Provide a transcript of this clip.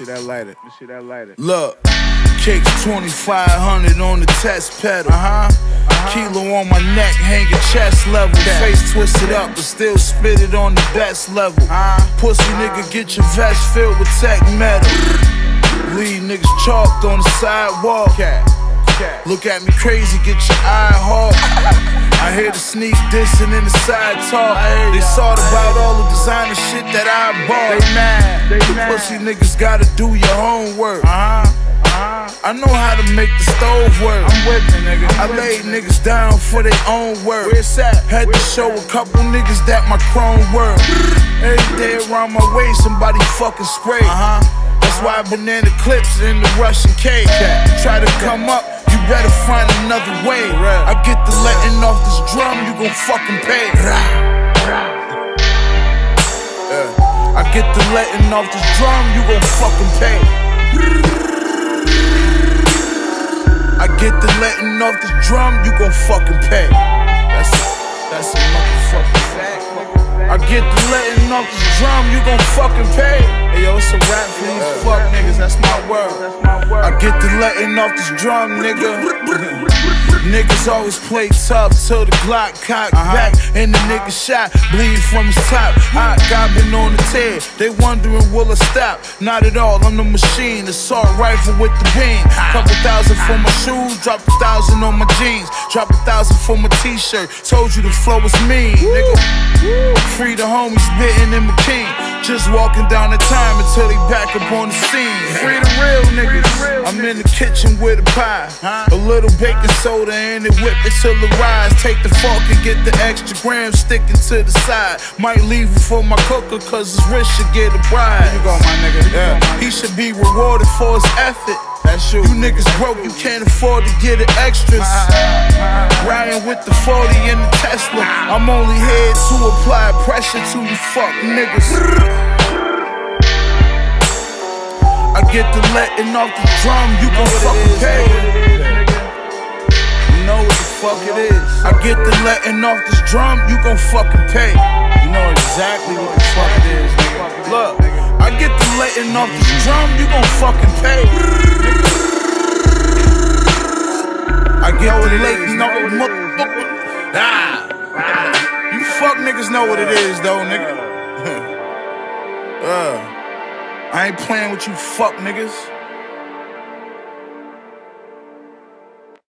see that lighter. Look, kicks 2,500 on the test pedal. Kilo on my neck, hanging chest level. Face twisted up, but still spit it on the best level. Pussy nigga, get your vest filled with tech metal. Leave niggas chalked on the sidewalk. Look at me crazy, get your eye hawk. I hear the sneak dissing in the side talk. They thought about all the designer shit that I bought. They mad. The pussy niggas gotta do your homework. I know how to make the stove work. I'm whipping, nigga. I laid niggas down for their own work. Where's that? Had to show a couple niggas that my chrome work. Every day around my way, somebody fucking spray. That's why banana clips in the Russian cake. Try to come up, you better find another way. I get the letting off this drum, you gon' fucking pay. I get the letting off this drum, you gon' fucking pay. I get the letting off this drum, you gon' fucking pay. That's a motherfucking fact. I get the letting off this drum, you gon' fucking pay. Hey yo, it's a rap for these fuck niggas, that's my word. I get the letting off this drum, nigga. Niggas always play tough till the Glock cock back and the nigga shot, bleed from his top. I been on the tear, they wondering will I stop? Not at all, I'm the machine, assault rifle with the beam. Couple thousand for my shoes, drop 1,000 on my jeans, drop 1,000 for my t-shirt. Told you the flow was mean, nigga. Free the homies bitten in McKean, just walking down the time until they back up on the scene. Free the real niggas. I'm in the kitchen with a pie, a little baking soda and it whip it till it rise. Take the fork and get the extra grams sticking to the side. Might leave it for my cooker cause his wrist should get a prize. Here you go, my nigga. He should be rewarded for his effort. That's you. You niggas broke, you can't afford to get it extras. Riding with the 40 in the Tesla. I'm only here to apply pressure to you fuck niggas. I get the letting off the drum, you gon' fucking pay. You know what the fuck it is. I get the letting off this drum, you gon' fucking pay. You know exactly what the fuck it is, nigga. Look, I get the letting off this drum, you gon' fucking pay. I get the letting off the motherfucker. You fuck niggas know what it is though, nigga. I ain't playing with you fuck niggas.